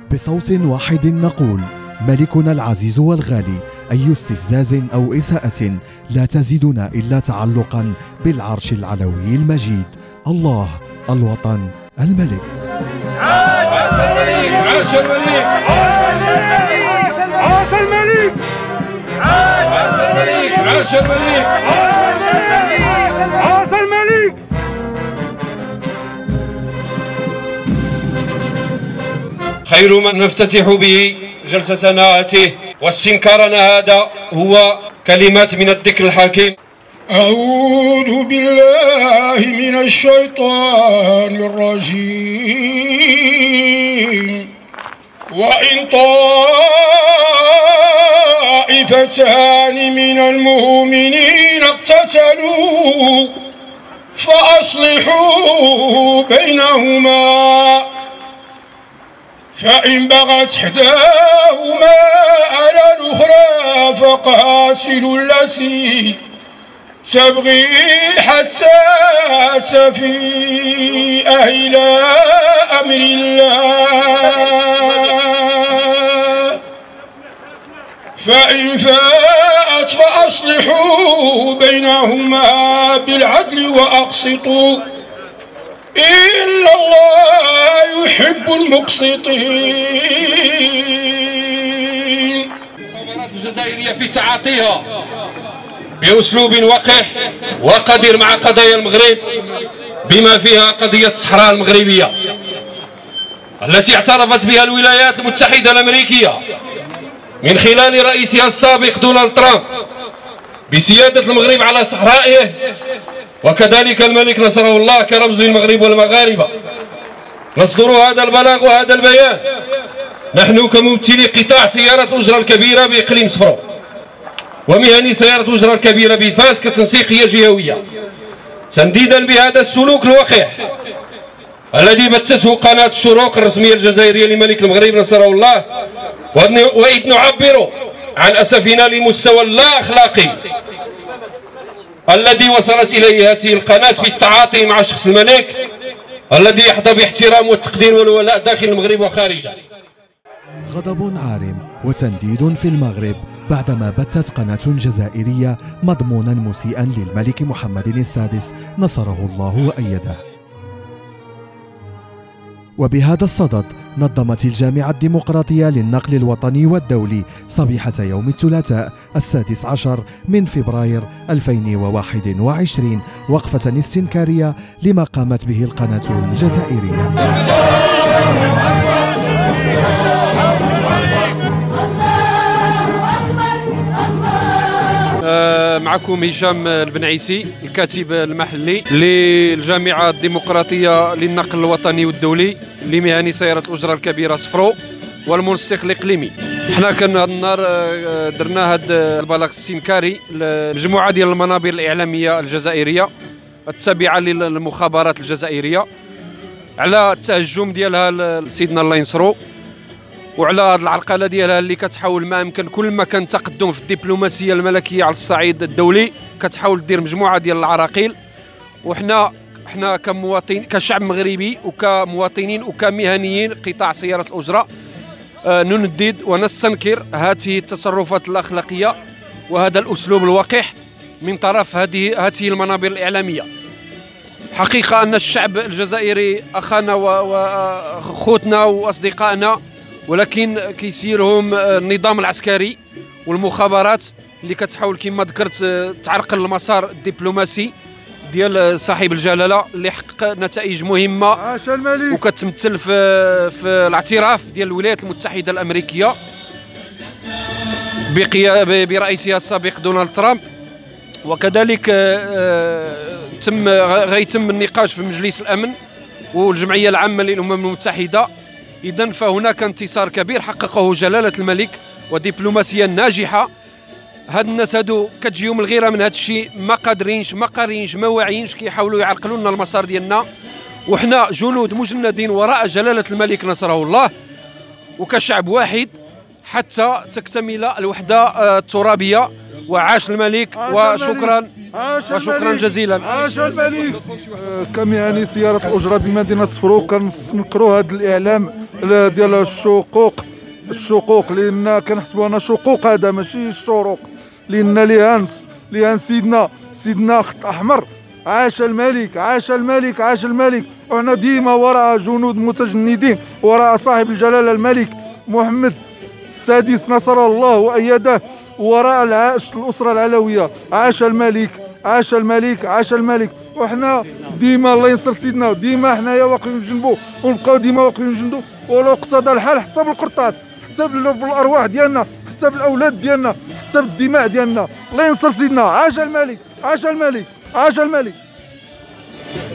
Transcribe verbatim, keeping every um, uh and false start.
بصوت واحد نقول: ملكنا العزيز والغالي، أي استفزاز أو إساءة لا تزيدنا إلا تعلقا بالعرش العلوي المجيد. الله، الوطن، الملك. عاش الملك! عاش الملك! عاش الملك! عاش الملك! عاش الملك! عاش الملك! خير من نفتتح به جلستنا هاته واستنكارنا هذا هو كلمات من الذكر الحكيم. أعوذ بالله من الشيطان الرجيم. وإن طائفتان من المؤمنين اقتتلوا فأصلحوا بينهما، فإن بغت إحداهما على الأخرى فقاتلوا التي تبغي حتى تفيء إلى أمر الله، فإن فاءت فأصلحوا بينهما بالعدل وأقسطوا إن الله يحب المقسطين. المخابرات الجزائرية في تعاطيها بأسلوب وقح وقدير مع قضايا المغرب، بما فيها قضية الصحراء المغربية التي اعترفت بها الولايات المتحدة الأمريكية من خلال رئيسها السابق دونالد ترامب بسيادة المغرب على صحرائه، وكذلك الملك نصره الله كرمز للمغرب والمغاربة. نصدر هذا البلاغ وهذا البيان نحن كممثلي قطاع سيارة الأجرة الكبيرة بإقليم صفرو ومهني سيارة الأجرة الكبيرة بفاس كتنسيقية جهوية، تنديدا بهذا السلوك الوقح الذي بثته قناة الشروق الرسمية الجزائرية لملك المغرب نصره الله، وإذ نعبر عن أسفنا لمستوى اللا أخلاقي الذي وصلت إليه هذه القناة في التعاطي مع شخص الملك الذي يحظى باحترام والتقدير والولاء داخل المغرب وخارجه. غضب عارم وتنديد في المغرب بعدما بثت قناة جزائرية مضمونا مسيئا للملك محمد السادس نصره الله وأيده. وبهذا الصدد نظمت الجامعة الديمقراطية للنقل الوطني والدولي صبيحة يوم الثلاثاء السادس عشر من فبراير ألفين وواحد وعشرين وقفة استنكارية لما قامت به القناة الجزائرية. معكم هشام البنعيسي، الكاتب المحلي للجامعة الديمقراطية للنقل الوطني والدولي لمهني سيارة الأجرة الكبيرة صفرو والمنسق الإقليمي. حنا كان هذا النهار درنا هذا البلاغ الاستنكاري لمجموعة ديال المنابر الإعلامية الجزائرية التابعة للمخابرات الجزائرية على التهجم ديالها لسيدنا الله ينصرو، وعلى هذه العرقله ديالها اللي كتحاول ما امكن كل ما كان تقدم في الدبلوماسيه الملكيه على الصعيد الدولي كتحاول دير مجموعه ديال العراقيل. وحنا حنا كمواطنين كشعب مغربي وكمواطنين وكمهنيين قطاع سياره الاجره آه نندد ونستنكر هذه التصرفات الاخلاقيه وهذا الاسلوب الوقح من طرف هذه هذه المنابر الاعلاميه. حقيقه ان الشعب الجزائري اخانا وخوتنا واصدقائنا، ولكن كيسيرهم النظام العسكري والمخابرات اللي كتحاول كما ذكرت تعرقل المسار الدبلوماسي ديال صاحب الجلاله اللي حقق نتائج مهمه وكتمثل في في الاعتراف ديال الولايات المتحده الامريكيه برئيسها السابق دونالد ترامب. وكذلك تم غيتم النقاش في مجلس الامن والجمعيه العامه للامم المتحده. إذن فهناك انتصار كبير حققه جلالة الملك ودبلوماسية ناجحة. هاد الناس هادو كتجيهم الغيرة من هاد الشيء، ما قادرينش ما قارينش ما واعيينش، كيحاولوا يعرقلوا لنا المسار ديالنا، وحنا جنود مجندين وراء جلالة الملك نصره الله وكشعب واحد حتى تكتمل الوحدة الترابية وعاش الملك. وشكرا وشكرا جزيلا. عاش الملك. كمهني سيارة الأجرة بمدينة صفرو كنسنكروا هذا الإعلام ديال الشقوق الشقوق لأن كنحسبوا أنا شقوق، هذا ماشي الشروق، لأن ليها ليها سيدنا سيدنا خط أحمر. عاش الملك عاش الملك عاش الملك. وحنا ديما وراء جنود متجندين، وراء صاحب الجلالة الملك محمد السادس نصر الله وأيده، وراء الأسرة العلوية. عاش الملك عاش الملك عاش الملك. وحنا ديما الله ينصر سيدنا، ديما حنايا واقفين جنبو ونبقاو ديما واقفين جنبو، ولو اقتضى الحال حتى بالقرطاس، حتى بالارواح ديالنا، حتى بالاولاد ديالنا، حتى بالدماء ديالنا. الله ينصر سيدنا. عاش الملك عاش الملك عاش الملك.